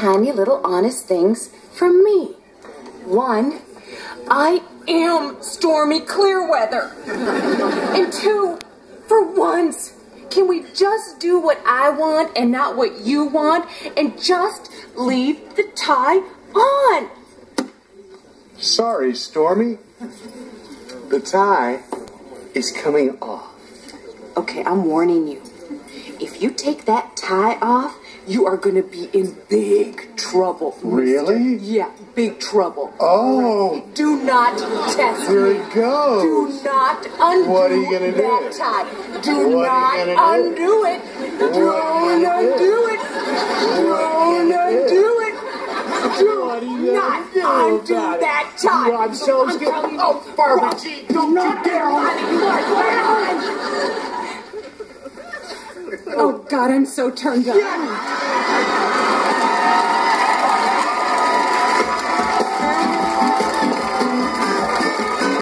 tiny little honest things from me. One, I am Stormy Clearweather. And two, for once, can we just do what I want and not what you want and just leave the tie on? Sorry, Stormy. The tie is coming off. Okay, I'm warning you. If you take that tie off, you are going to be in big trouble. Really? Yeah, big trouble. Oh. Do not test Here me. it goes. Do not undo What are you gonna do? that tie. Do What not are you gonna do? undo it. Don't undo it. Don't undo it. Do not undo that tie. I'm so scared. Oh, Barbara G, don't you dare. Oh, God, I'm so turned on.